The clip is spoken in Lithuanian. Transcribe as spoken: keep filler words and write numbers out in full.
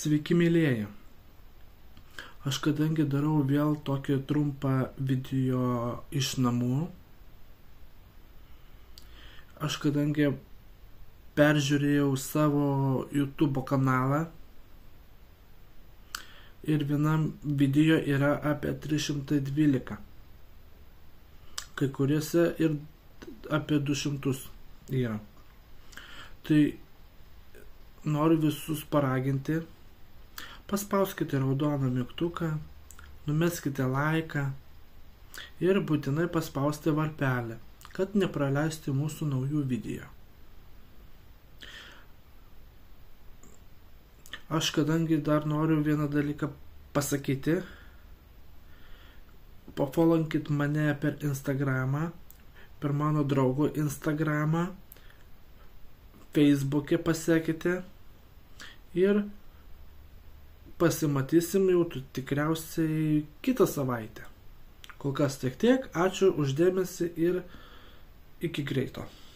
Sveiki, mėlyjeji. Aš kadangi darau vėl tokį trumpą video iš namų, aš kadangi peržiūrėjau savo YouTube kanalą ir vienam video yra apie trys šimtai dvylika, kai kuriuose ir apie du šimtus yra. Tai noriu visus paraginti, paspauskite raudoną mygtuką, numeskite laiką ir būtinai paspausti varpelį, kad nepraleisti mūsų naujų video. Aš kadangi dar noriu vieną dalyką pasakyti, pafollowinkit mane per Instagramą, per mano draugo Instagramą, Facebook'e pasekite ir pasimatysim jau tikriausiai kitą savaitę. Kol kas tiek tiek, ačiū už dėmesį ir iki greito.